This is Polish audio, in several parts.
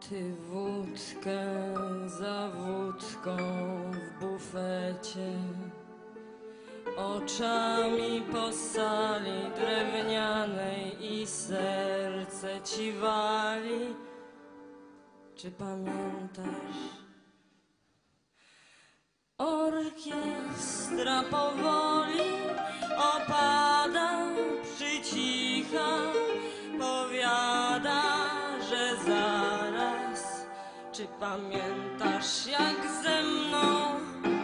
Ty wódkę za wódką w bufecie, oczami po sali drewnianej i serce ci wali. Czy pamiętasz? Orkiestra powoli opada, przycicha, powiada, że zaraz. Czy pamiętasz, jak ze mną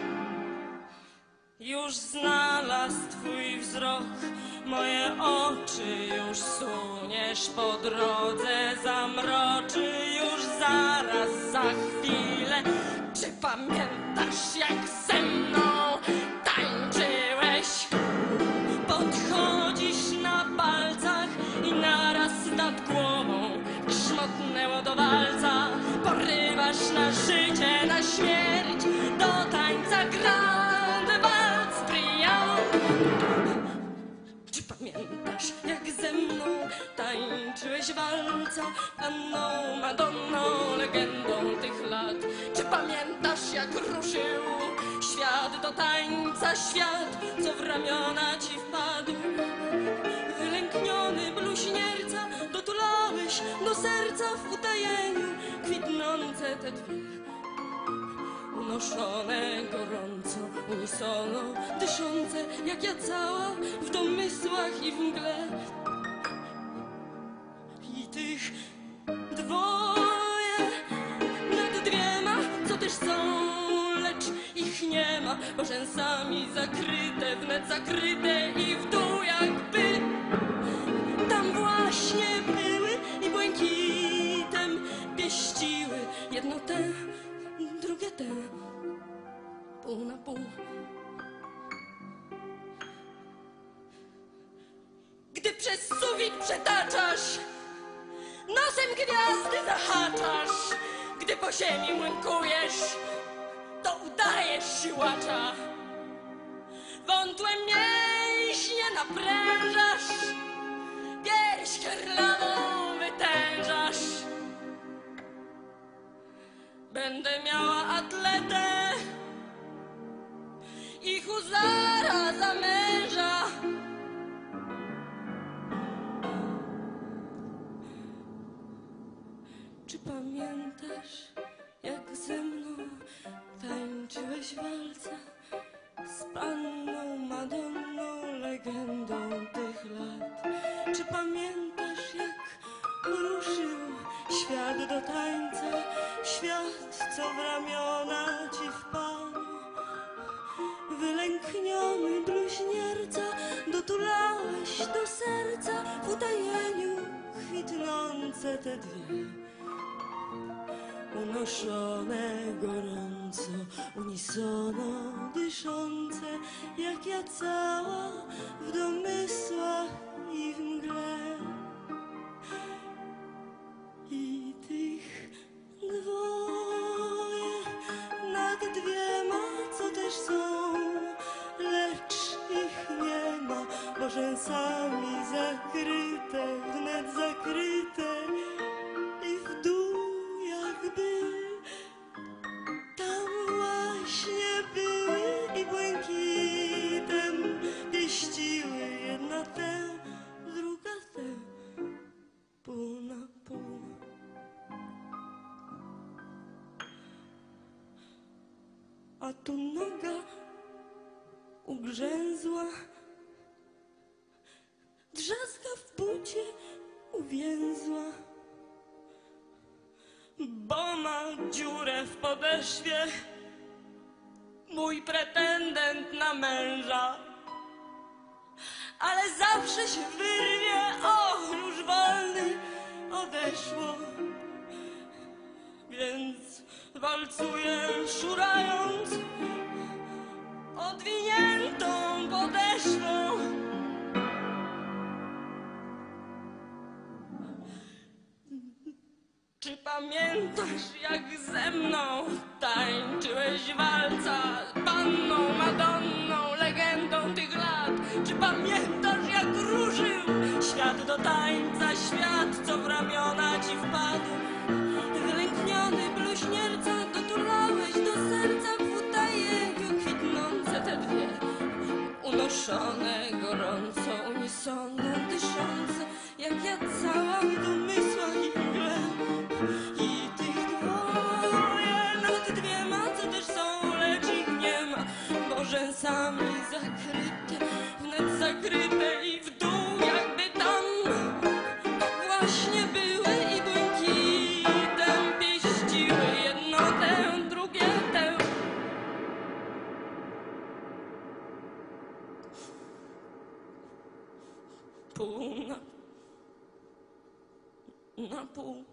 już znalazł twój wzrok, moje oczy już suniesz po drodze, zamroczy już zaraz, za chwilę. Czy pamiętasz, jak ze mną tańczyłeś? Podchodzisz na palcach i naraz nad głową grzmotnęło do walca. Porywasz na życie, na śmierć, do tańca grand waltz triumf. Czy pamiętasz, jak ze mną tańczyłeś walca, panną Madonną, legendą tych lat? Czy pamiętasz, jak ruszył świat do tańca, świat, co w ramiona ci wpadł? Wylękniony bluźnierca, dotulałeś do serca w utajeniu kwitnące te dwie, unoszone gorąco, unisono, dyszące, jak ja cała w domysłach i w mgle. I tych dwoje nad dwiema, co też są, lecz ich nie ma, bo rzęsami zakryte, wnet zakryte i w dół jakby tam właśnie były i błękitem pieściły jedno te, drugie te, pół na pół. Gdy przez sufit przetaczasz, nosem gwiazdy zahaczasz, gdy po ziemi młynkujesz, to udajesz siłacza. Wątłe mięśnie naprężasz, pierś herlawą wytężasz. Będę miała atletę i huzara za męża. Czy pamiętasz, jak ze mną tańczyłeś walca z panną Madonną, legendą tych lat? Czy pamiętasz, jak ruszył świat do tańca, świat, co w ramiona ci wpadł? Wylękniony bluźnierca, dotulałeś do serca w utajeniu kwitnące te dwie, unoszone gorąco, unisono, dyszące, jak ja cała w domysłach i w mgle. I tych dwoje nad dwiema, co też są, lecz ich nie ma, bo rzęsami zakryte, wnet zakryte i w dół jakby tam właśnie były i błękitem pieściły jedna tę, druga tę, pół na pół. A tu noga ugrzęzła, drzazga w bucie uwięzła, bo ma dziurę w podeszwie mój pretendent na męża. Ale zawsze się wyrwie, och, już wolny odeszło, więc walcuję szurając odwiniętą podeszwą. Czy pamiętasz, jak ze mną tańczyłeś walca z panną Madonną, legendą tych lat? Czy pamiętasz, jak ruszył świat do tańca, świat, co w ramiona ci wpadł? poruszone gorąco, unisono dyszące, jak ja cała w domysłach i mgle. I tych dwoje, nawet dwiema, co też są, lecz ich nie ma, bo rzęsami zakryte, wnet zakryte i w dół jakby tam właśnie były i błękitem pieściły jedno tę, drugie tę. Pół na pół.